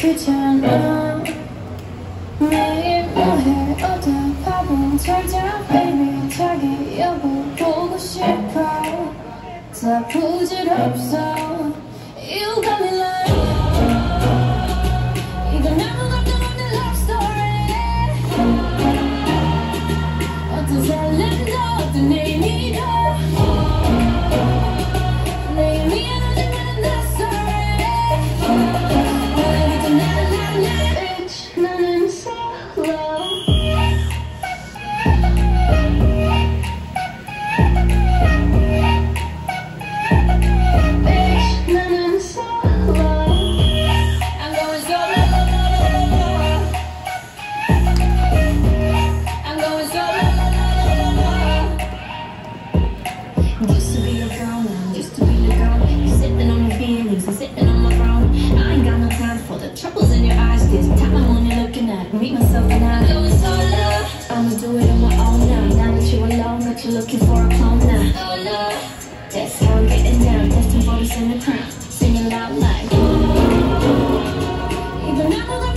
귀찮아 매일 뭐해 어디 바보 잘자 baby 자기 여보 보고 싶어 다 부질없어 You got me like 이건 아무것도 없는 love story 어떤 설렘도 어떤 의미도 내 미안하지 않은 that story 오늘부터 나는 bitch 나는 solo bitch 나는 solo I'm going solo I'm going solo Used to be a girl now, used to be a girl You're sitting on your feelings, I'm sitting on my throne I ain't got no time for the troubles in your eyes This time I'm only looking at me, myself and I I'm going solo I'ma do it on my own now Now that you alone, got you looking for a clone now Solo That's how I'm getting down, destined for the center crown Singing loud like Even now